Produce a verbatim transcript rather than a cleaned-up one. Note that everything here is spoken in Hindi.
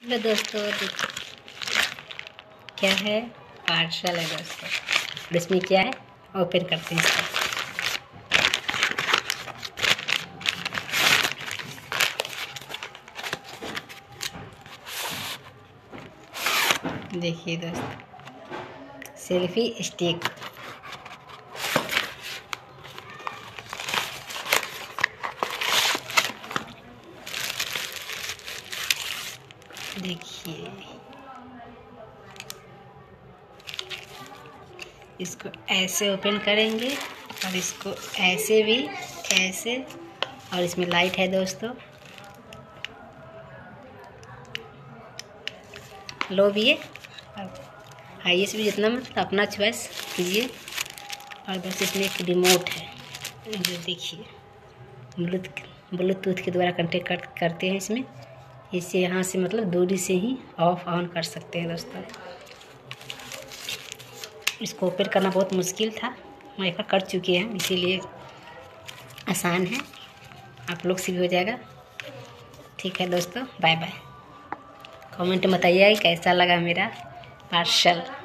हेलो दोस्तों, देखिए क्या है, पार्सल है दोस्तों। और इसमें क्या है, ओपन करते हैं इसको। देखिए दोस्तों, सेल्फी स्टिक। देखिए इसको ऐसे ओपन करेंगे और इसको ऐसे भी, ऐसे। और इसमें लाइट है दोस्तों, लो भी है, हाईएस्ट भी, जितना मतलब अपना चॉइस कीजिए। और बस इसमें एक रिमोट है, जो देखिए ब्लूटूथ ब्लूटूथ के द्वारा कनेक्ट कर, करते हैं इसमें। इससे यहाँ से मतलब दूरी से ही ऑफ ऑन कर सकते हैं दोस्तों। इसको ओपन करना बहुत मुश्किल था, मैं एक बार कर चुकी हैं, इसीलिए आसान है, आप लोग से भी हो जाएगा। ठीक है दोस्तों, बाय बाय। कमेंट में बताइए कैसा लगा मेरा पार्सल।